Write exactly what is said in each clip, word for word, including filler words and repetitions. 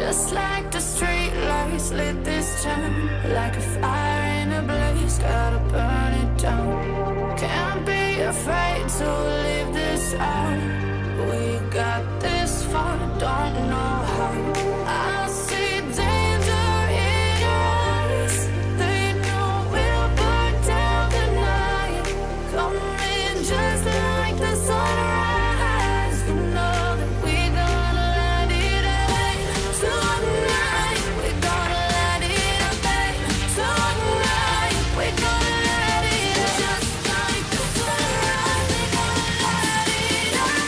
Just like the street lights lit this town, like a fire in a blaze, gotta burn it down. Can't be afraid to leave this out. We got this far, don't know how. I see danger in your eyes. They know we'll burn down the night. Coming just like the sunrise. You know that we gonna let it rain. Tonight we gonna let it rain. Tonight we gonna let it rain. Just like the sunrise, we gonna let it rain.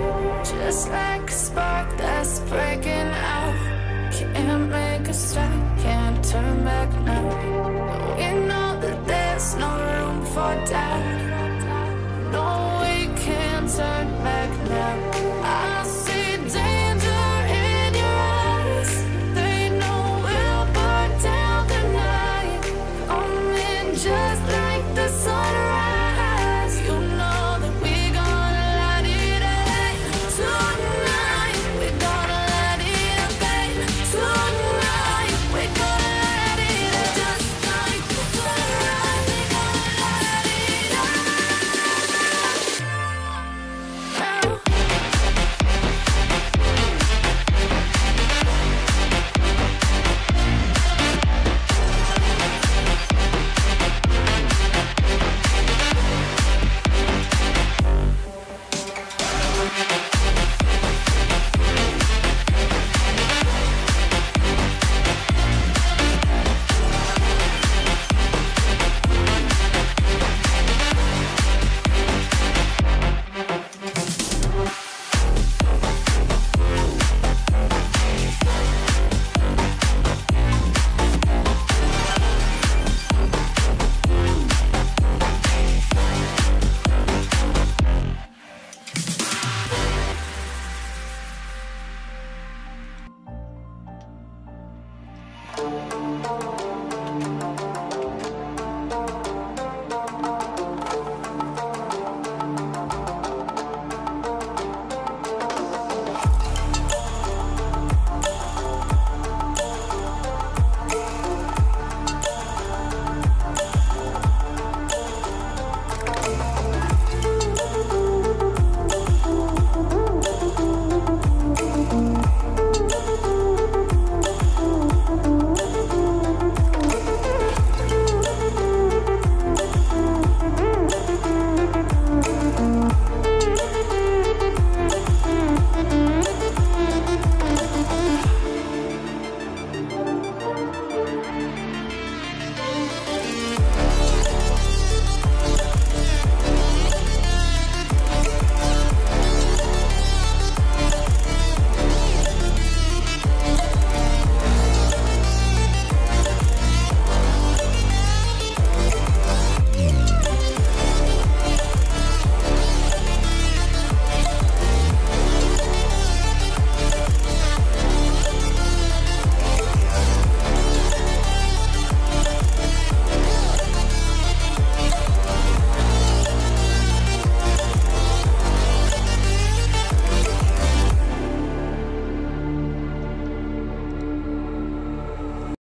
Just like a spark that's breaking out, can't make a stop.